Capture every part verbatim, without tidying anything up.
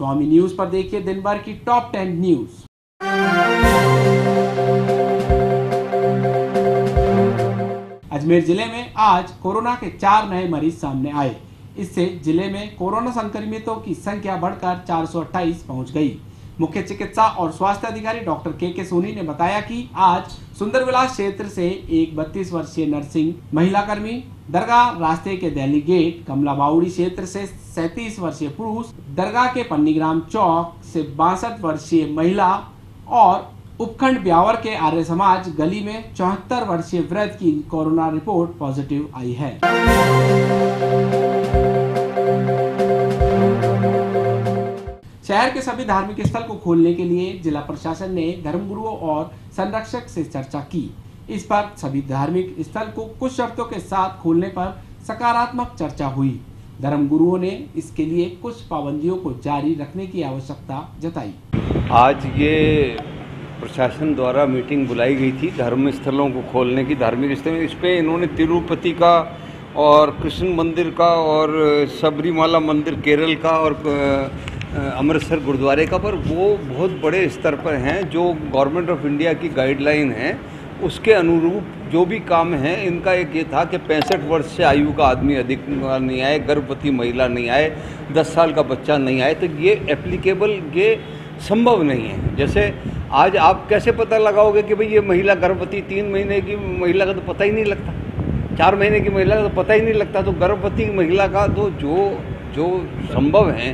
स्वामी news पर देखिए दिन भर की टॉप टेन न्यूज। अजमेर जिले में आज कोरोना के चार नए मरीज सामने आए। इससे जिले में कोरोना संक्रमितों की संख्या बढ़कर चार सौ अट्ठाईस पहुंच गई। मुख्य चिकित्सा और स्वास्थ्य अधिकारी डॉक्टर के के सोनी ने बताया कि आज सुंदरविलास क्षेत्र से एक बत्तीस वर्षीय नर्सिंग महिला कर्मी, दरगाह रास्ते के दिल्ली गेट, कमला बाउड़ी क्षेत्र से सैंतीस वर्षीय पुरुष, दरगाह के पन्नीग्राम चौक से बासठ वर्षीय महिला और उपखंड ब्यावर के आर्य समाज गली में चौहत्तर वर्षीय वृद्ध की कोरोना रिपोर्ट पॉजिटिव आई है। शहर के सभी धार्मिक स्थल को खोलने के लिए जिला प्रशासन ने धर्मगुरुओं और संरक्षक से चर्चा की। इस पर सभी धार्मिक स्थल को कुछ शर्तों के साथ खोलने पर सकारात्मक चर्चा हुई। धर्मगुरुओं ने इसके लिए कुछ पाबंदियों को जारी रखने की आवश्यकता जताई। आज ये प्रशासन द्वारा मीटिंग बुलाई गई थी धर्म स्थलों को खोलने की, धार्मिक स्थल। इस पे इन्होंने तिरुपति का और कृष्ण मंदिर का और सबरीमाला मंदिर केरल का और अमृतसर गुरुद्वारे का, पर वो बहुत बड़े स्तर पर हैं। जो गवर्नमेंट ऑफ इंडिया की गाइडलाइन है उसके अनुरूप जो भी काम है, इनका एक ये था कि पैंसठ वर्ष से आयु का आदमी अधिक नहीं आए, गर्भवती महिला नहीं आए, दस साल का बच्चा नहीं आए, तो ये एप्लीकेबल, ये संभव नहीं है। जैसे आज आप कैसे पता लगाओगे कि भाई ये महिला गर्भवती, तीन महीने की महिला का तो पता ही नहीं लगता, चार महीने की महिला का तो पता ही नहीं लगता, तो गर्भवती महिला का तो जो जो संभव है।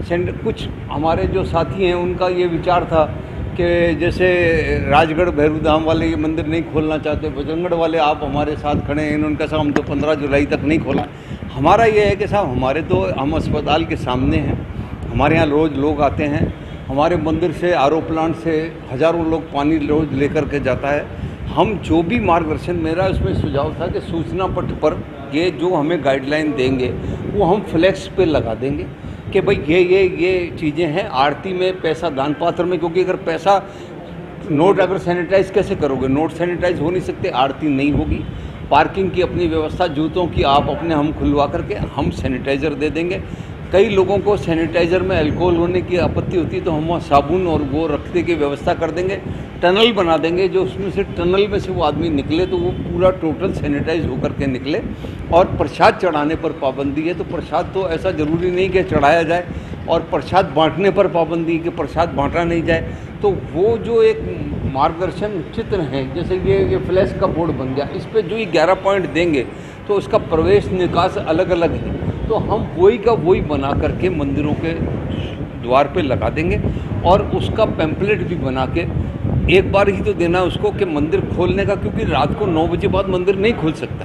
कुछ हमारे जो साथी हैं उनका ये विचार था कि जैसे राजगढ़ भैरू धाम वाले ये मंदिर नहीं खोलना चाहते, बजरंगगढ़ वाले आप हमारे साथ खड़े हैं, इन्होंने कहा हम तो पंद्रह जुलाई तक नहीं खोला। हमारा ये है कि साहब हमारे तो हम अस्पताल के सामने हैं, हमारे यहाँ रोज़ लोग आते हैं, हमारे मंदिर से आर ओ प्लांट से हज़ारों लोग पानी रोज लेकर के जाता है। हम जो भी मार्गदर्शन, मेरा उसमें सुझाव था कि सूचना पट पर ये जो हमें गाइडलाइन देंगे वो हम फ्लैक्स पे लगा देंगे कि भाई ये ये ये चीज़ें हैं। आरती में पैसा दान पात्र में, क्योंकि अगर पैसा नोट अगर सैनिटाइज कैसे करोगे, नोट सैनिटाइज हो नहीं सकते, आरती नहीं होगी। पार्किंग की अपनी व्यवस्था, जूतों की आप अपने हम खुलवा करके हम सैनिटाइज़र दे देंगे। कई लोगों को सैनिटाइज़र में अल्कोहल होने की आपत्ति होती है, तो हम वहाँ साबुन और वो रखने की व्यवस्था कर देंगे। टनल बना देंगे, जो उसमें से टनल में से वो आदमी निकले तो वो पूरा टोटल सैनिटाइज होकर के निकले। और प्रसाद चढ़ाने पर पाबंदी है, तो प्रसाद तो ऐसा ज़रूरी नहीं कि चढ़ाया जाए, और प्रसाद बांटने पर पाबंदी है कि प्रसाद बांटा नहीं जाए। तो वो जो एक मार्गदर्शन चित्र है, जैसे ये ये फ्लैश का बोर्ड बन गया, इस पर जो ये ग्यारह पॉइंट देंगे तो उसका प्रवेश निकास अलग अलग है, तो हम वही का वही बना करके मंदिरों के द्वार पे लगा देंगे। और उसका पैम्पलेट भी बना के एक बार ही तो देना उसको कि मंदिर खोलने का, क्योंकि रात को नौ बजे बाद मंदिर नहीं खुल सकता।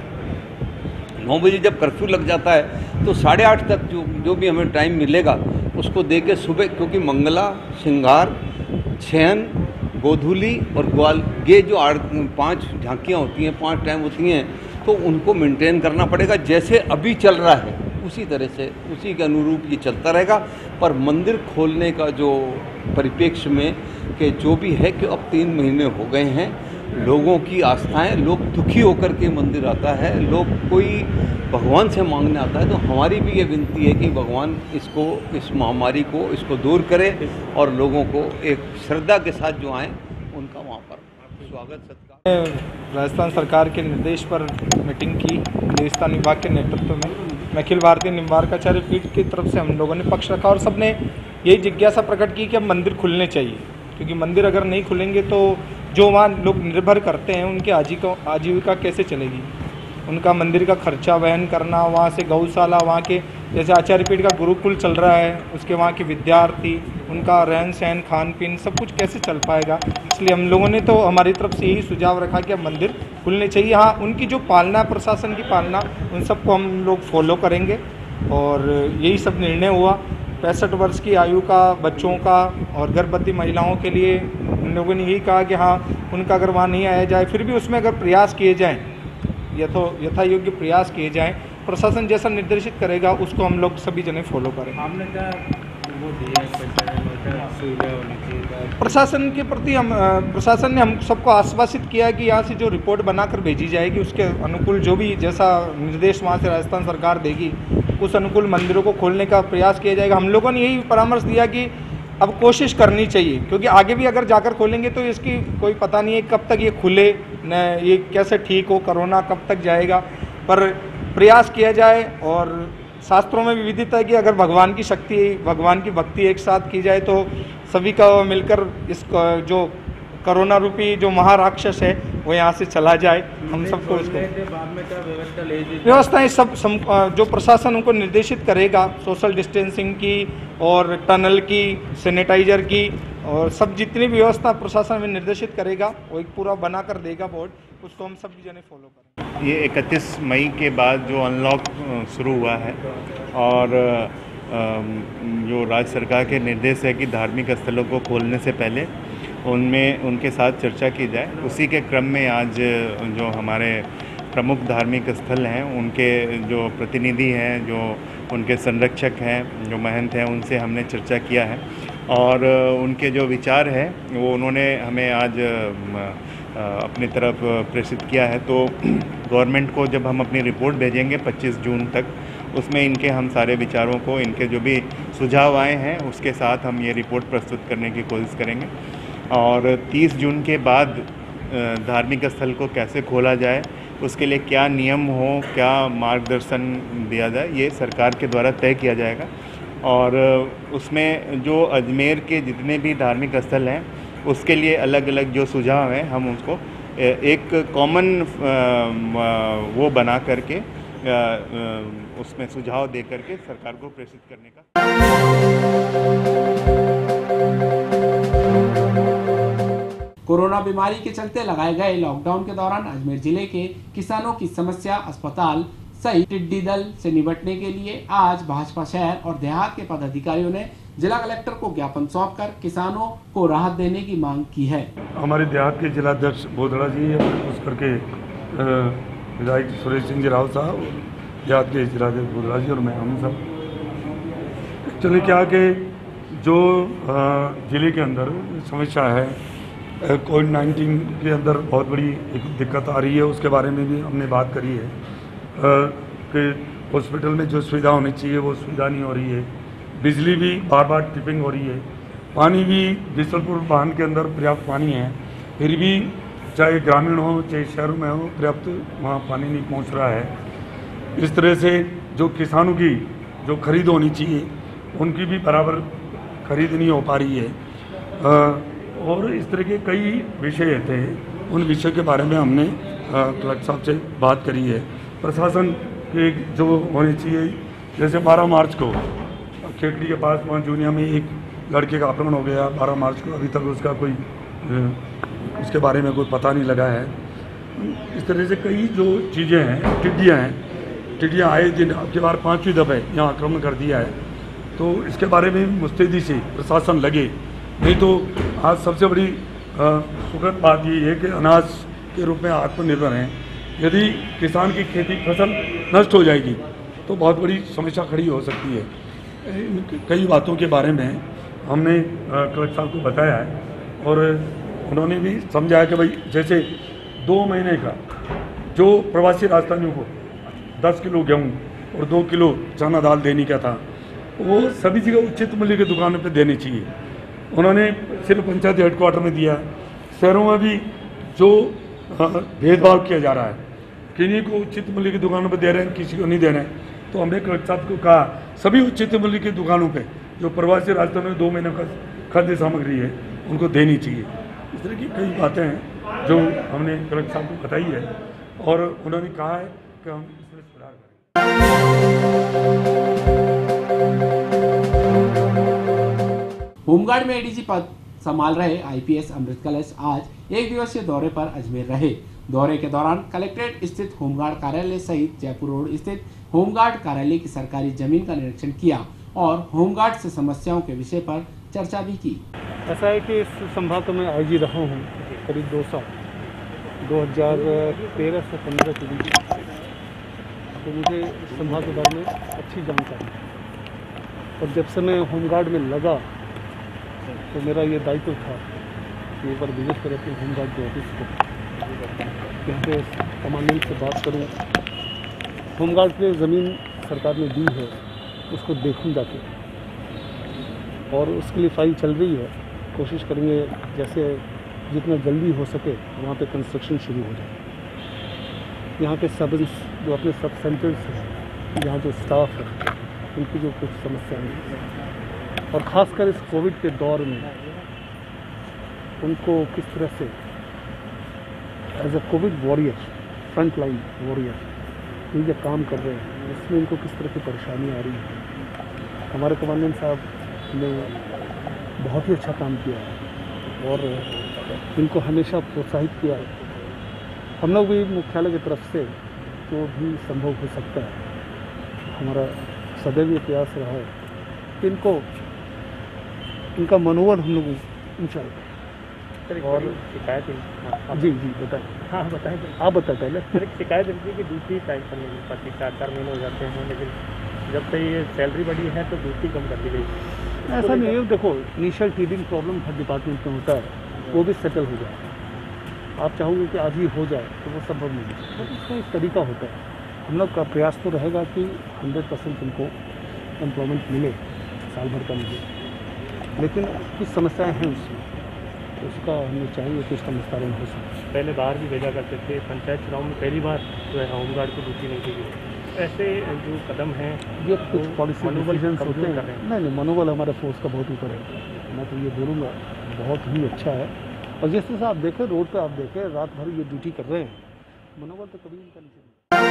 नौ बजे जब कर्फ्यू लग जाता है तो साढ़े आठ तक जो जो भी हमें टाइम मिलेगा उसको दे के सुबह, क्योंकि मंगला, श्रृंगार, छयन, गोधूली और ग्वाल, ये जो आठ पाँच झांकियाँ होती हैं, पांच टाइम होती हैं, तो उनको मेंटेन करना पड़ेगा। जैसे अभी चल रहा है उसी तरह से, उसी के अनुरूप ये चलता रहेगा। पर मंदिर खोलने का जो परिप्रेक्ष्य में कि जो भी है कि अब तीन महीने हो गए हैं, लोगों की आस्थाएं, लोग दुखी होकर के मंदिर आता है, लोग कोई भगवान से मांगने आता है, तो हमारी भी ये विनती है कि भगवान इसको, इस महामारी को, इसको दूर करे और लोगों को एक श्रद्धा के साथ जो आएँ उनका वहाँ पर स्वागत सत्कार। राजस्थान सरकार के निर्देश पर मीटिंग की देवस्थान विभाग के नेतृत्व में अखिल भारतीय निम्बार्काचार्य पीठ की तरफ से हम लोगों ने पक्ष रखा और सबने यही जिज्ञासा प्रकट की कि अब मंदिर खुलने चाहिए, क्योंकि मंदिर अगर नहीं खुलेंगे तो जो वहाँ लोग निर्भर करते हैं उनकी आजीविका आजीविका कैसे चलेगी। उनका मंदिर का खर्चा वहन करना, वहाँ से गौशाला, वहाँ के जैसे आचार्य पीठ का गुरुकुल चल रहा है, उसके वहाँ के विद्यार्थी, उनका रहन सहन, खान पीन, सब कुछ कैसे चल पाएगा। इसलिए हम लोगों ने तो हमारी तरफ से यही सुझाव रखा कि अब मंदिर खुलने चाहिए। हाँ, उनकी जो पालना, प्रशासन की पालना, उन सबको हम लोग फॉलो करेंगे और यही सब निर्णय हुआ। पैंसठ वर्ष की आयु का बच्चों का और गर्भवती महिलाओं के लिए उन लोगों ने यही कहा कि हाँ, उनका अगर वहाँ नहीं आया जाए, फिर भी उसमें अगर प्रयास किए जाएँ, यथो यथा योग्य प्रयास किए जाएं, प्रशासन जैसा निर्देशित करेगा उसको हम लोग सभी जने फॉलो करें। हमने क्या वो दिया सुविधा होनी चाहिए प्रशासन के प्रति। हम प्रशासन ने हम सबको आश्वासित किया है कि यहाँ से जो रिपोर्ट बनाकर भेजी जाएगी उसके अनुकूल जो भी जैसा निर्देश वहाँ से राजस्थान सरकार देगी उस अनुकूल मंदिरों को खोलने का प्रयास किया जाएगा। हम लोगों ने यही परामर्श दिया कि अब कोशिश करनी चाहिए, क्योंकि आगे भी अगर जाकर खोलेंगे तो इसकी कोई पता नहीं है कब तक ये खुले, न ये कैसे ठीक हो, कोरोना कब तक जाएगा। पर प्रयास किया जाए, और शास्त्रों में भी विदित है कि अगर भगवान की शक्ति, भगवान की भक्ति एक साथ की जाए तो सभी का मिलकर इस जो कोरोना रूपी जो महाराक्षस है वो यहाँ से चला जाए। हम सबको इसको व्यवस्थाएं सब सम, जो प्रशासन उनको निर्देशित करेगा, सोशल डिस्टेंसिंग की और टनल की, सैनिटाइजर की, और सब जितनी भी व्यवस्था प्रशासन में निर्देशित करेगा वो एक पूरा बना कर देगा बोर्ड, उसको हम सब जने फॉलो करें। ये इकतीस मई के बाद जो अनलॉक शुरू हुआ है, और जो राज्य सरकार के निर्देश है कि धार्मिक स्थलों को खोलने से पहले उनमें उनके साथ चर्चा की जाए, उसी के क्रम में आज जो हमारे प्रमुख धार्मिक स्थल हैं उनके जो प्रतिनिधि हैं, जो उनके संरक्षक हैं, जो महंत हैं, उनसे हमने चर्चा किया है, और उनके जो विचार हैं वो उन्होंने हमें आज अपनी तरफ प्रेषित किया है। तो गवर्नमेंट को जब हम अपनी रिपोर्ट भेजेंगे पच्चीस जून तक, उसमें इनके हम सारे विचारों को, इनके जो भी सुझाव आए हैं उसके साथ हम ये रिपोर्ट प्रस्तुत करने की कोशिश करेंगे। और तीस जून के बाद धार्मिक स्थल को कैसे खोला जाए, उसके लिए क्या नियम हो, क्या मार्गदर्शन दिया जाए, ये सरकार के द्वारा तय किया जाएगा। और उसमें जो अजमेर के जितने भी धार्मिक स्थल हैं उसके लिए अलग अलग जो सुझाव हैं हम उसको एक कॉमन वो बना करके उसमें सुझाव दे करके सरकार को प्रेषित करने का। कोरोना बीमारी के चलते लगाए गए लॉकडाउन के दौरान अजमेर जिले के किसानों की समस्या, अस्पताल सहित टिड्डी दल से निपटने के लिए आज भाजपा शहर और देहात के पदाधिकारियों ने जिला कलेक्टर को ज्ञापन सौंपकर किसानों को राहत देने की मांग की है। हमारे देहात के जिलाध्यक्ष बोधड़ा जी, उस करके विधायक सुरेश सिंह जी राव साहब, देहात के जिलाध्यक्ष बोधड़ा जी और मैं, हम सब एक्चुअली क्या कि जो जिले के अंदर समस्या है कोविड नाइन्टीन के अंदर बहुत बड़ी एक दिक्कत आ रही है, उसके बारे में भी हमने बात करी है कि हॉस्पिटल में जो सुविधा होनी चाहिए वो सुविधा नहीं हो रही है, बिजली भी बार बार ट्रिपिंग हो रही है, पानी भी बिसलपुर बांध के अंदर पर्याप्त पानी है, फिर भी चाहे ग्रामीण हो चाहे शहरों में हो पर्याप्त वहाँ पानी नहीं पहुँच रहा है। इस तरह से जो किसानों की जो खरीद होनी चाहिए उनकी भी बराबर खरीद नहीं हो पा रही है, और इस तरह के कई विषय थे, उन विषय के बारे में हमने कलेक्टर साहब से बात करी है। प्रशासन के जो होने चाहिए, जैसे बारह मार्च को खेकड़ी के पास जूनिया में एक लड़के का अपहरण हो गया, बारह मार्च को अभी तक उसका कोई उसके बारे में कोई पता नहीं लगा है। इस तरह से कई जो चीज़ें हैं, टिड्डियाँ हैं, टिड्डियाँ आए दिन अब की बार पाँचवीं दफ़े यहाँ आक्रमण कर दिया है, तो इसके बारे में मुस्तैदी से प्रशासन लगे, नहीं तो आज सबसे बड़ी सुखद बात ये है कि अनाज के रूप में आत्मनिर्भर हैं। यदि किसान की खेती फसल नष्ट हो जाएगी तो बहुत बड़ी समस्या खड़ी हो सकती है। कई बातों के बारे में हमने कलेक्टर साहब को बताया है, और उन्होंने भी समझाया कि भाई जैसे दो महीने का जो प्रवासी राजस्थानियों को दस किलो गेहूँ और दो किलो चना दाल देने का था, वो सभी जगह उचित मूल्य की दुकानों पे देनी चाहिए। उन्होंने सिर्फ पंचायत हेडक्वार्टर में दिया, शहरों में भी जो भेदभाव किया जा रहा है, किन्हीं को उचित मूल्य की दुकानों पे दे रहे हैं, किसी को नहीं दे रहे हैं, तो हमने कलेक्टर साहब को कहा सभी उचित मूल्य की दुकानों पे जो प्रवासी राजस्थान में दो महीने का खाद्य सामग्री है उनको देनी चाहिए। इस तरह की कई बातें हैं जो हमने कलेक्टर साहब को बताई है, और उन्होंने कहा है कि हम इसमें सुधार करेंगे। होमगार्ड में एडीजी पद संभाल रहे आईपीएस अमृत कलश आज एक दिवसीय दौरे पर अजमेर रहे। दौरे के दौरान कलेक्ट्रेट स्थित होमगार्ड कार्यालय सहित जयपुर रोड स्थित होमगार्ड कार्यालय की सरकारी जमीन का निरीक्षण किया और होमगार्ड से समस्याओं के विषय पर चर्चा भी की। ऐसा है कि इस संभाग में आईजी रहा हूँ करीब दो साल, दो हज़ार तेरह से पंद्रह के बीच, तो मुझे इस संभाग के बारे में अच्छी जानकारी है। और जब से मैं होमगार्ड में लगा तो मेरा ये दायित्व था कि एक बार विजिट करें अपने होमगार्ड के ऑफिस को, यहाँ पे कमांडेंट से बात करूँ, होमगार्ड पे ज़मीन सरकार ने दी है उसको देखूं जाके, और उसके लिए फाइल चल रही है। कोशिश करेंगे जैसे जितना जल्दी हो सके वहाँ पे कंस्ट्रक्शन शुरू हो जाए। यहाँ के सब जो अपने सब सेंटर्स हैं, यहाँ जो स्टाफ है, उनकी जो कुछ समस्याएं हैं, और ख़ासकर इस कोविड के दौर में उनको किस तरह से as a covid warrior, front line warrior ये जो काम कर रहे हैं, इसमें इनको किस तरह की परेशानी आ रही है। हमारे कमांडेंट साहब ने बहुत ही अच्छा काम किया है और इनको हमेशा प्रोत्साहित किया है। हम लोग भी मुख्यालय की तरफ से जो भी संभव हो सकता है, हमारा सदैव ये प्रयास रहा है कि इनको इनका मनोबल हम लोग ऊँचा रखें। और शिकायत जी जी बताएं। हाँ बताएं, आप बताएं पहले। फिर शिकायत रहती है कि दूसरी टाइम पर नहीं मिल पाती, चार चार महीने हो जाते हैं, लेकिन जब से ये सैलरी बढ़ी है तो दूसरी कम कर दी गई। ऐसा नहीं है, देखो इनिशियल टीडिंग प्रॉब्लम हर डिपार्टमेंट में होता है, वो भी सेटल हो जाए। आप चाहोगे कि आज ही हो जाए तो वो संभव नहीं है, तो इसका एक तरीका होता है। हम लोग का प्रयास तो रहेगा कि हंड्रेड परसेंट उनको एम्प्लॉयमेंट मिले, साल भर का मिले, लेकिन कुछ समस्याएं हैं उसमें, तो उसका हमें चाहिए कि उसका निस्तारण हो सके। पहले बाहर भी भेजा करते थे, पंचायत चुनाव में पहली बार जो है होमगार्ड को ड्यूटी नहीं दी गई। ऐसे जो कदम हैं ये कुछ पॉलिसी मनोबल डिसीजंस होते कमजोर हैं। कर रहे हैं। नहीं नहीं, मनोबल हमारे फोर्स का बहुत ऊपर है, मैं तो ये बोलूँगा बहुत ही अच्छा है। और जिस तरह से आप देखें, रोड पे आप देखें, रात भर ये ड्यूटी कर रहे हैं, मनोबल तो कभी इनका नहीं।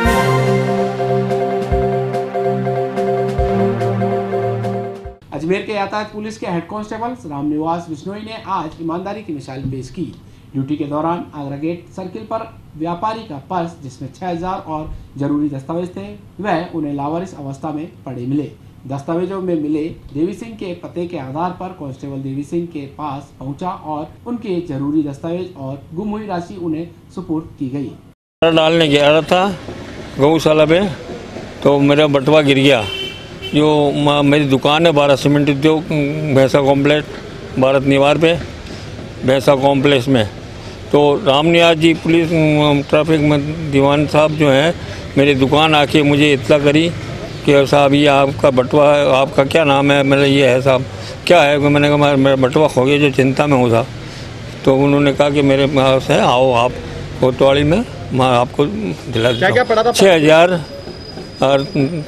अजमेर के यातायात पुलिस के हेड कांस्टेबल रामनिवास बिश्नोई ने आज ईमानदारी की मिसाल पेश की। ड्यूटी के दौरान आगरा गेट सर्किल पर व्यापारी का पर्स जिसमें छह हजार और जरूरी दस्तावेज थे, वह उन्हें लावारिस अवस्था में पड़े मिले। दस्तावेजों में मिले देवी सिंह के पते के आधार पर कांस्टेबल देवी सिंह के पास पहुंचा और उनके जरूरी दस्तावेज और गुम हुई राशि उन्हें सुपुर्द की गई। डालने गया रहा था गौशाला में, तो मेरा बटवा गिर गया। जो मेरी दुकान है बारह सीमेंट उद्योग भैंसा कॉम्प्लेक्स भारत निवार पे भैंसा कॉम्प्लेक्स में, तो रामनिवास जी पुलिस ट्रैफिक में दीवान साहब जो हैं मेरी दुकान आके मुझे इत्तला करी कि साहब ये आपका बटवा है, आपका क्या नाम है? मेरा ये है साहब। क्या है? मैंने कहा मेरा बटवा खो गया, जो चिंता में हूँ साहब। तो उन्होंने कहा कि मेरे पास है, आओ आप कोतवाली में, मैं आपको दिला देता हूँ। छः हज़ार और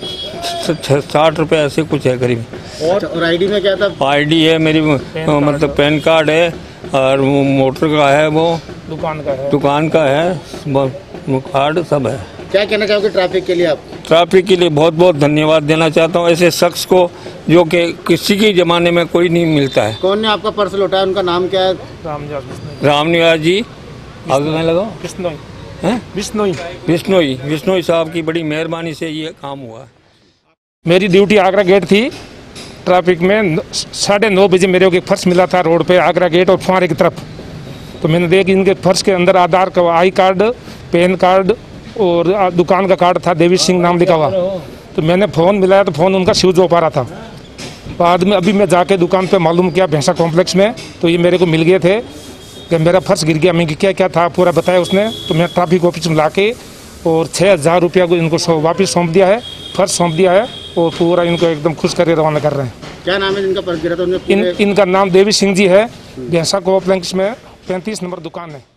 साठ रुपये ऐसे कुछ है करीब। और, और आईडी में क्या था? आईडी है मेरी, मतलब पैन कार्ड है और मोटर का है, वो दुकान का है, दुकान का है, कार्ड सब है। क्या कहना चाहोगे ट्रैफिक के लिए आप? ट्रैफिक के लिए बहुत बहुत धन्यवाद देना चाहता हूँ ऐसे शख्स को जो कि किसी के ज़माने में कोई नहीं मिलता है। कौन ने आपका पर्स लौटाया, उनका नाम क्या है? रामनिवास जी। आगे में लगाओ। बिश्नोई हैं? बिश्नोई बिश्नोई बिश्नोई साहब की बड़ी मेहरबानी से ये काम हुआ। मेरी ड्यूटी आगरा गेट थी। ट्रैफिक में साढ़े नौ बजे मेरे को एक फर्श मिला था रोड पे, आगरा गेट और फुहारे की तरफ। तो मैंने देखा इनके फर्श के अंदर आधार का आई कार्ड, पैन कार्ड और दुकान का कार्ड था, देवी सिंह नाम लिखा हुआ। तो मैंने फ़ोन मिलाया तो फ़ोन उनका स्विच ऑफ आ रहा था। बाद में अभी मैं जाके दुकान पे मालूम किया भैंसा कॉम्प्लेक्स में, तो ये मेरे को मिल गए थे कि मेरा फर्श गिर गया। मैं क्या क्या था पूरा बताया उसने। तो मैं ट्रैफिक ऑफिस में ला के और छः हज़ार रुपया को इनको वापस सौंप दिया है, फर्श सौंप दिया है और पूरा इनको एकदम खुश करके रवाना कर रहे हैं। क्या नाम है जिनका पर्स गिरा था? इन, इनका नाम देवी सिंह जी है। भैंसा कॉम्प्लेक्स में पैंतीस नंबर दुकान है।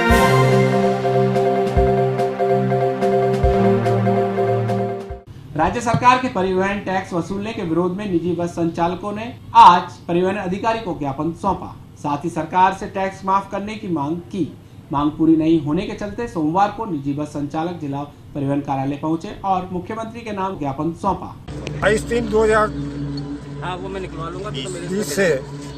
राज्य सरकार के परिवहन टैक्स वसूलने के विरोध में निजी बस संचालकों ने आज परिवहन अधिकारी को ज्ञापन सौंपा। साथ ही सरकार से टैक्स माफ करने की मांग की। मांग पूरी नहीं होने के चलते सोमवार को निजी बस संचालक जिला परिवहन कार्यालय पहुंचे और मुख्यमंत्री के नाम ज्ञापन सौंपा। बाईस तीन दो हजार हाँ वो मैं निकलवा लूंगा। बीस से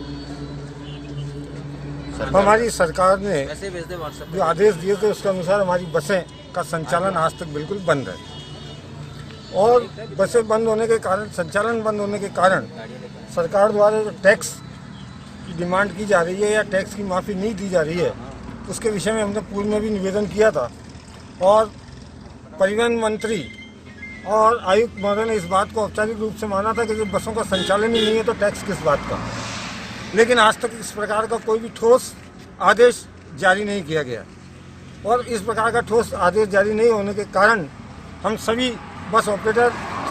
हमारी सरकार ने जो आदेश दिए थे उसके अनुसार हमारी बसें का संचालन आज तक बिल्कुल बंद है। और बसें बंद होने के कारण, संचालन बंद होने के कारण सरकार द्वारा जो टैक्स की डिमांड की जा रही है या टैक्स की माफ़ी नहीं दी जा रही है, उसके विषय में हमने पूर्व में भी निवेदन किया था। और परिवहन मंत्री और आयुक्त महोदय ने इस बात को औपचारिक रूप से माना था कि जब बसों का संचालन ही नहीं है तो टैक्स किस बात का। लेकिन आज तक इस प्रकार का कोई भी ठोस आदेश जारी नहीं किया गया। और इस प्रकार का ठोस आदेश जारी नहीं होने के कारण हम सभी बस ऑपरेटर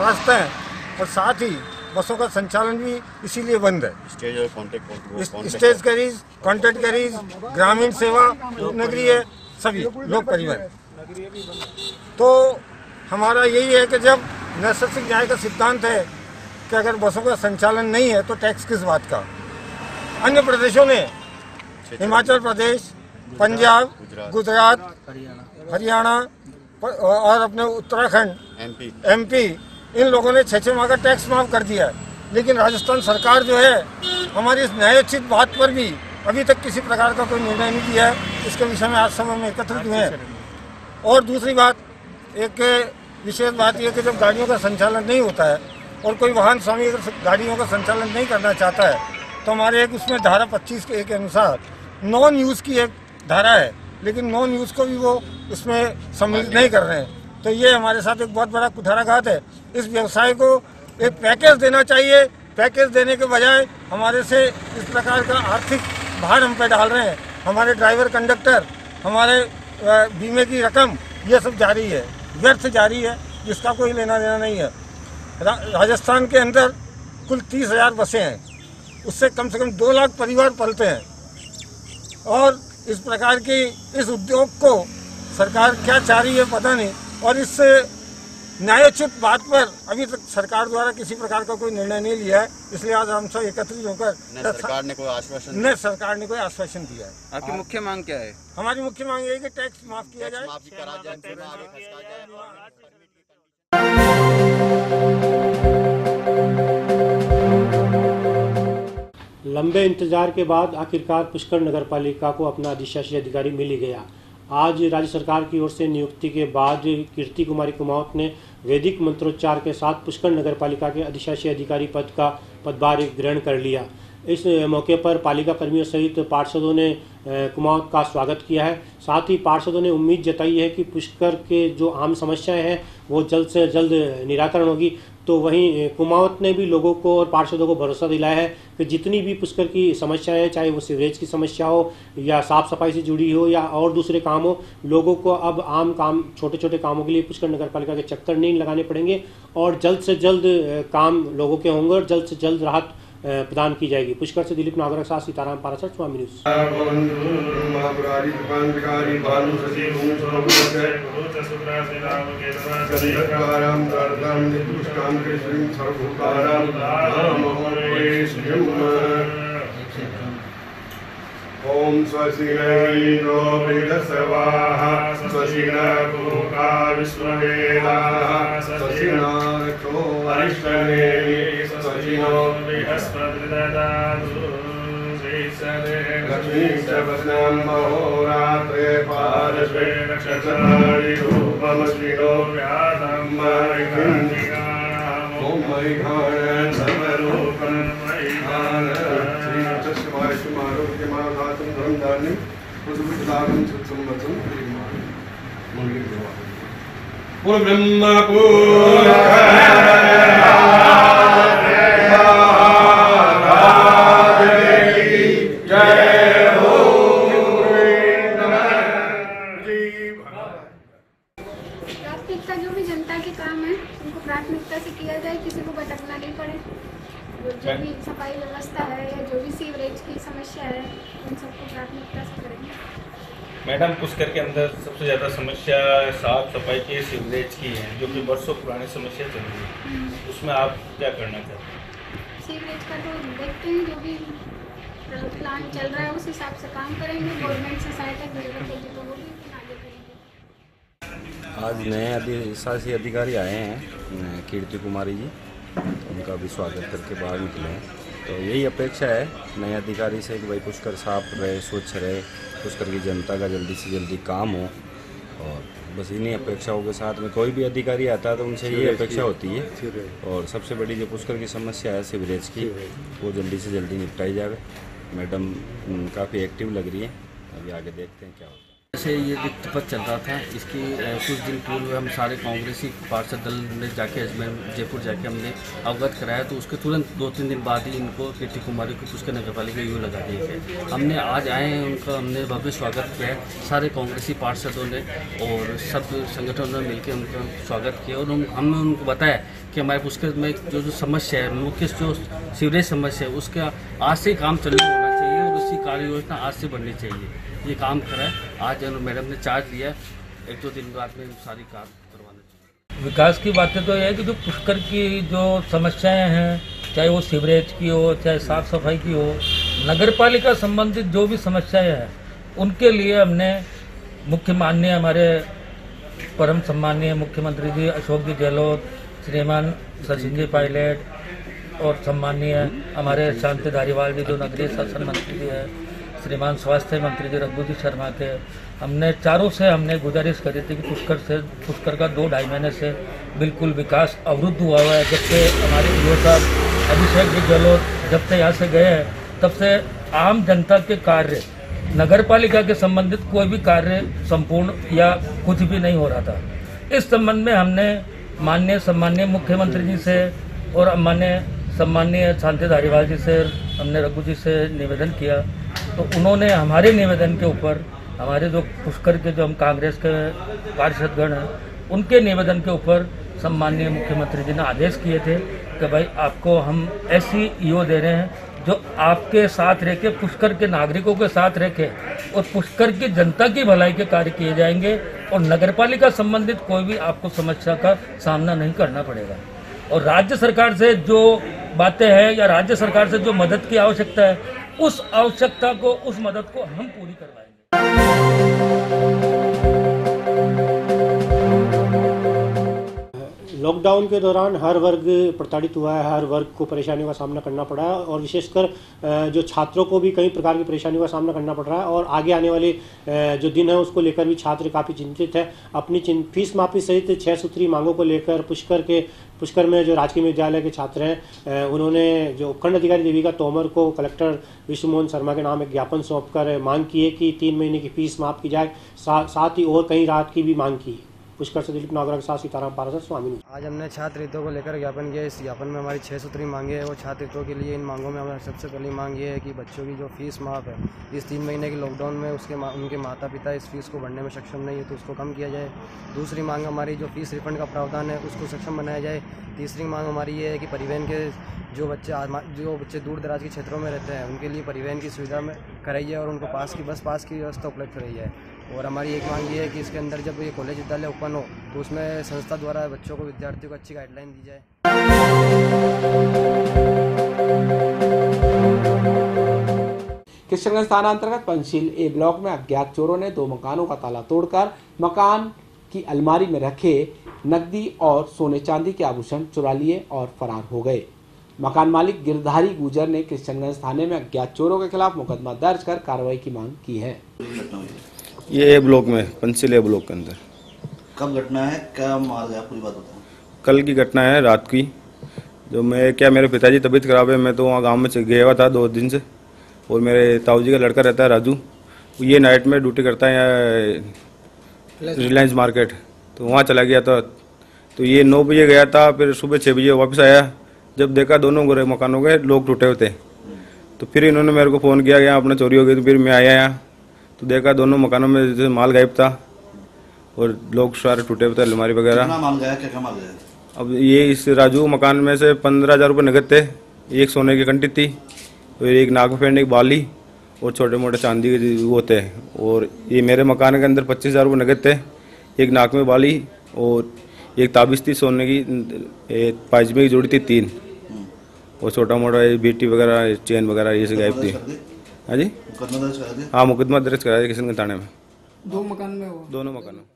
त्रस्त हैं और साथ ही बसों का संचालन भी इसीलिए बंद है। स्टेज और contact stage carriage, contract carriage, ग्रामीण सेवा, उपनगरीय सभी लोक परिवहन। तो हमारा यही है कि जब नैसर्गिक न्याय का सिद्धांत है कि अगर बसों का संचालन नहीं है तो टैक्स किस बात का। अन्य प्रदेशों ने हिमाचल प्रदेश, पंजाब, गुजरात, हरियाणा और अपने उत्तराखंड, एमपी एमपी इन लोगों ने छः छः माह का टैक्स माफ कर दिया है, लेकिन राजस्थान सरकार जो है हमारी इस न्यायोचित बात पर भी अभी तक किसी प्रकार का कोई निर्णय नहीं दिया है। इसके विषय में आज समय में एकत्रित हुए हैं। और दूसरी बात, एक विशेष बात यह कि जब गाड़ियों का संचालन नहीं होता है और कोई वाहन स्वामी अगर गाड़ियों का संचालन नहीं करना चाहता है तो हमारे एक उसमें धारा पच्चीस के एक अनुसार नॉन यूज़ की एक धारा है, लेकिन नॉन यूज़ को भी वो उसमें सम्मिलित नहीं कर रहे हैं। तो ये हमारे साथ एक बहुत बड़ा कुठाराघात है। इस व्यवसाय को एक पैकेज देना चाहिए। पैकेज देने के बजाय हमारे से इस प्रकार का आर्थिक भार हम पे डाल रहे हैं। हमारे ड्राइवर, कंडक्टर, हमारे बीमे की रकम ये सब जारी है, व्यर्थ जारी है, जिसका कोई लेना देना नहीं है। रा, राजस्थान के अंदर कुल तीस हजार बसें हैं, उससे कम से कम दो लाख परिवार पलते हैं। और इस प्रकार की इस उद्योग को सरकार क्या चाह रही है पता नहीं, और इस न्यायोचित बात पर अभी तक सरकार द्वारा किसी प्रकार का कोई निर्णय नहीं लिया है। इसलिए आज हम सब एकत्रित होकर न सरकार ने कोई आश्वासन न सरकार ने कोई आश्वासन दिया है। आपकी मुख्य मांग क्या है? हमारी मुख्य मांग यही कि टैक्स माफ किया जाए, माफी करा जाए, लंबे इंतजार के बाद आखिरकार पुष्कर नगर पालिका को अपना अधिशासी अधिकारी मिल ही गया। आज राज्य सरकार की ओर से नियुक्ति के बाद कीर्ति कुमारी कुमावत ने वैदिक मंत्रोच्चार के साथ पुष्कर नगर पालिका के अधिशासी अधिकारी पद का पदभार ग्रहण कर लिया। इस मौके पर पालिका कर्मियों सहित पार्षदों ने कुमावत का स्वागत किया है। साथ ही पार्षदों ने उम्मीद जताई है कि पुष्कर के जो आम समस्याएं हैं वो जल्द से जल्द निराकरण होगी। तो वहीं कुमावत ने भी लोगों को और पार्षदों को भरोसा दिलाया है कि जितनी भी पुष्कर की समस्याएं हैं, चाहे वो सीवरेज की समस्या हो या साफ सफाई से जुड़ी हो या और दूसरे काम हो, लोगों को अब आम काम, छोटे छोटे कामों के लिए पुष्कर नगर पालिका के चक्कर नहीं लगाने पड़ेंगे और जल्द से जल्द काम लोगों के होंगे और जल्द से जल्द राहत प्रदान की जाएगी। पुष्कर से दिलीप नागरक साथ सीताराम पाराशर, स्वामी न्यूज। ओम स्वस्तिनो वेदसवाः स्वस्तिनो भूता विश्ववेदाः स्वस्तिनो अरिष्टनेमिः स्वस्तिनो बृहस्पतिर्दधातु लक्ष्मीश्चवस्नां महोरात्रे पार्श्वे नक्षत्राणि रूपमस्मिनो व्याधं मयिकान्तिकाम् ॐ मयिकान् सर्वरूपं मयिकान् श्रीकृष्णमारोग्यमाधातुं धर्मधान्यं पुष्पदानं सुसंवत्सं पूर्व ब्रह्म पूर्व प्राथमिकता जो भी जनता के काम है उनको प्राथमिकता से किया जाए, किसी को भटकना नहीं पड़े। जो भी सफाई व्यवस्था है या जो भी सीवरेज की समस्या है उन सबको प्राथमिकता से करेंगे। मैडम, पुष्कर के अंदर सबसे ज़्यादा समस्या साफ सफाई की, सीवरेज की है, जो कि बरसों पुरानी समस्या चल रही है। उसमें आप क्या करना चाहते हैं? सीवरेज का तो देखते हैं, जो भी प्लान चल रहा है उस हिसाब से काम करेंगे। गवर्नमेंट से सहायता की जरूरत होगी तो वो भी आगे करेंगे। आज नए अधिशासी अधिकारी आए हैं, कीर्ति कुमारी जी, उनका भी स्वागत करके बाहर निकले हैं। तो यही अपेक्षा है नए अधिकारी से कि भाई पुष्कर साफ रहे, स्वच्छ रहे, पुष्कर की जनता का जल्दी से जल्दी काम हो। और बस इन्हीं अपेक्षाओं के साथ में कोई भी अधिकारी आता है तो उनसे ये अपेक्षा होती है। और सबसे बड़ी जो पुष्कर की समस्या है सीवरेज की, वो जल्दी से जल्दी निपटाई जाए। मैडम काफ़ी एक्टिव लग रही है, अभी आगे देखते हैं क्या होता है। जैसे ये रिक्त पद चल रहा था, इसकी अ, कुछ दिन पूर्व हम सारे कांग्रेसी पार्षद दल ने जाके अजमेर जयपुर जाके हमने अवगत कराया, तो उसके तुरंत दो तीन दिन बाद ही इनको कीर्ति कुमारी को पुष्कर नगर पालिका यू लगा दिए गए। हमने आज आए हैं, उनका हमने भव्य स्वागत किया है सारे कांग्रेसी पार्षदों ने और सब संगठनों ने मिलकर उनका स्वागत किया और हमने उनको बताया कि हमारे पुष्कर में जो जो समस्या है, मुख्य जो सीवरेज समस्या है, उसका आज से काम चालू होना चाहिए और उसकी कार्य योजना आज से बननी चाहिए। ये काम करा है, आज मैडम ने चार्ज लिया, एक दो दिन बाद में सारी काम करवाना चाहिए। विकास की बातें तो यह है कि जो पुष्कर की जो समस्याएं हैं, चाहे वो सीवरेज की हो, चाहे साफ सफाई की हो, नगर पालिका संबंधित जो भी समस्याएं हैं, उनके लिए हमने मुख्य माननीय हमारे परम सम्माननीय मुख्यमंत्री जी अशोक जी गहलोत, श्रीमान सचिन जी पायलट और सम्माननीय हमारे शांति धारीवाल जी जो नगरीय शासन मंत्री जी है, श्रीमान स्वास्थ्य मंत्री जी रघु जी शर्मा के, हमने चारों से हमने गुजारिश करी थी कि पुष्कर से पुष्कर का दो ढाई महीने से बिल्कुल विकास अवरुद्ध हुआ हुआ है। जब से हमारे ईओ साहब अभिषेक जी गहलोत जब से यहाँ से गए हैं, तब से आम जनता के कार्य, नगर पालिका के संबंधित कोई भी कार्य संपूर्ण या कुछ भी नहीं हो रहा था। इस संबंध में हमने माननीय सम्माननीय मुख्यमंत्री जी से और माननीय सम्माननीय शांति धारीवाल जी से, हमने रघु जी से निवेदन किया, तो उन्होंने हमारे निवेदन के ऊपर, हमारे जो पुष्कर के जो हम कांग्रेस के पार्षदगण हैं, उनके निवेदन के ऊपर सम्माननीय मुख्यमंत्री जी ने आदेश किए थे कि भाई आपको हम ऐसी ईओ दे रहे हैं जो आपके साथ रह के, पुष्कर के नागरिकों के साथ रह के और पुष्कर की जनता की भलाई के कार्य किए जाएंगे और नगरपालिका संबंधित कोई भी आपको समस्या का सामना नहीं करना पड़ेगा। और राज्य सरकार से जो बातें हैं या राज्य सरकार से जो मदद की आवश्यकता है, उस आवश्यकता को, उस मदद को हम पूरी करवाएंगे। लॉकडाउन के दौरान हर वर्ग प्रताड़ित हुआ है, हर वर्ग को परेशानियों का सामना करना पड़ा है और विशेषकर जो छात्रों को भी कई प्रकार की परेशानियों का सामना करना पड़ रहा है और आगे आने वाले जो दिन है उसको लेकर भी छात्र काफ़ी चिंतित है। अपनी फीस माफी सहित छह सूत्री मांगों को लेकर पुष्कर के पुष्कर में जो राजकीय विद्यालय के छात्र हैं, उन्होंने जो उपखंड अधिकारी देविका तोमर को कलेक्टर विष्णु मोहन शर्मा के नाम एक ज्ञापन सौंपकर मांग की है कि तीन महीने की फीस माफ की जाए, सा, साथ ही और कई राहत की भी मांग की। पुष्कर से दिलीप नागरा के साथ सीताराम पारासर स्वामी। आज हमने छात्र हितों को लेकर ज्ञापन किया। इस ज्ञापन में हमारी छह सूत्री मांगे हैं। वो छात्र हितों के लिए इन मांगों में हमारी सबसे पहली मांग ये है कि बच्चों की जो फीस माफ़ है, इस तीन महीने के लॉकडाउन में उसके मा, उनके माता पिता इस फीस को भरने में सक्षम नहीं है तो उसको कम किया जाए। दूसरी मांग हमारी जो फीस रिफंड का प्रावधान है उसको सक्षम बनाया जाए। तीसरी मांग हमारी ये है कि परिवहन के जो बच्चे जो बच्चे दूर दराज के क्षेत्रों में रहते हैं उनके लिए परिवहन की सुविधा में कराई जाए और उनको पास की बस पास की व्यवस्था उपलब्ध कराई जाए। और हमारी एक मांग ये है कि इसके अंदर जब ये कॉलेज विद्यालय ओपन हो तो उसमें संस्था द्वारा बच्चों को, विद्यार्थियों को अच्छी गाइडलाइन दी जाए। किशनगंज थाना अंतर्गत पंचशील ए ब्लॉक में अज्ञात चोरों ने दो मकानों का ताला तोड़कर मकान की अलमारी में रखे नकदी और सोने चांदी के आभूषण चुरा लिए और फरार हो गए। मकान मालिक गिरधारी गुजर ने किशनगंज थाने में अज्ञात चोरों के खिलाफ मुकदमा दर्ज कर कार्रवाई की मांग की है। ये ए ब्लॉक में, पंचशील ए ब्लॉक के अंदर। कब घटना है, क्या माल है, पूरी बात बताओ। कल की घटना है, रात की। जो मैं क्या मेरे पिताजी तबीयत खराब है, मैं तो वहाँ गांव में गया हुआ था दो दिन से, और मेरे ताऊ जी का लड़का रहता है राजू, ये नाइट में ड्यूटी करता है यहाँ रिलायंस मार्केट, तो वहाँ चला गया था। तो ये नौ बजे गया था, फिर सुबह छः बजे वापस आया। जब देखा दोनों गोरे मकानों के लोग टूटे हुए थे, तो फिर इन्होंने मेरे को फ़ोन किया यहाँ अपना चोरी हो गई। तो फिर मैं आया यहाँ तो देखा दोनों मकानों में जैसे माल गायब था और लोग सारे टूटे हुए थे, अलमारी वगैरह। कितना माल गया, क्या क्या माल गया? अब ये इस राजू मकान में से पंद्रह हज़ार रुपये नगद थे, एक सोने की कंठी थी, और एक नाक में पहनने की बाली और छोटे मोटे चांदी के वो थे। और ये मेरे मकान के अंदर पच्चीस हज़ार रुपये नगद थे, एक नाक में बाली और एक ताबीज़ थी सोने की, एक पायजमे की जोड़ी थी तीन, और छोटा मोटा बेटी वगैरह चेन वगैरह ये सब गायब थी। हाँ जी, मुकदमा दर्ज करा दिया? हाँ, मुकदमा दर्ज करा दिया किशनगंज थाने में। दो मकान में हो? दोनों मकान में।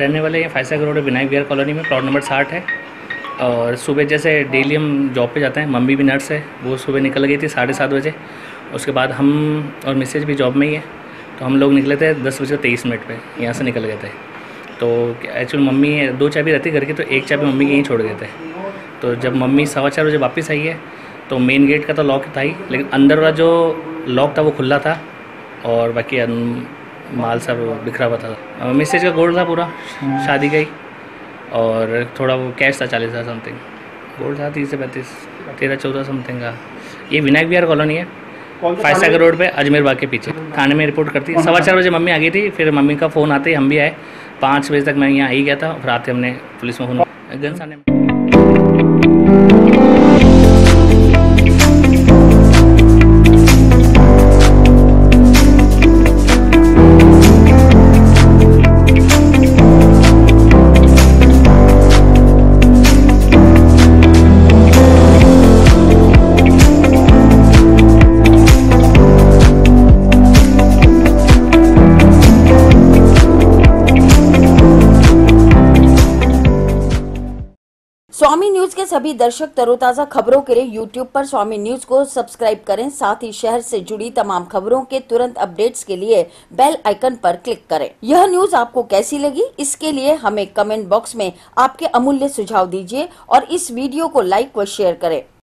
रहने वाले हैं five road Vinayak Vihar colony में, प्लॉट नंबर साठ है। और सुबह जैसे डेली हम जॉब पे जाते हैं, मम्मी भी नर्स है, वो सुबह निकल गई थी साढ़े सात बजे। उसके बाद हम और मिसेज भी जॉब में ही है, तो हम लोग निकले थे दस बजे तेईस मिनट पे यहाँ से निकल गए थे। तो एक्चुअली मम्मी दो चाबी रहती घर की, तो एक चाबी मम्मी की यहीं छोड़ गए थे। तो जब मम्मी सवा चार बजे वापस आई है तो मेन गेट का तो लॉक था ही, लेकिन अंदर वाला जो लॉक था वो खुला था और बाकी माल सब बिखरा हुआ था। मिसेज का गोल्ड था पूरा शादी का ही, और थोड़ा वो कैश था चालीस हज़ार समथिंग, गोल्ड था तीस से पैंतीस तेरह चौदह समथिंग का। ये विनायक विहार कॉलोनी है, फाइव सागर रोड पे अजमेर बाग के पीछे। थाने में रिपोर्ट करती है। सवा चार बजे मम्मी आ गई थी, फिर मम्मी का फ़ोन आते ही हम भी आए। पाँच बजे तक मैं यहाँ आ ही गया था, फिर आते हमने पुलिस में फ़ोन गन थाने में। स्वामी न्यूज के सभी दर्शक तरोताजा खबरों के लिए यूट्यूब पर स्वामी न्यूज को सब्सक्राइब करें। साथ ही शहर से जुड़ी तमाम खबरों के तुरंत अपडेट्स के लिए बेल आइकन पर क्लिक करें। यह न्यूज आपको कैसी लगी, इसके लिए हमें कमेंट बॉक्स में आपके अमूल्य सुझाव दीजिए और इस वीडियो को लाइक व शेयर करें।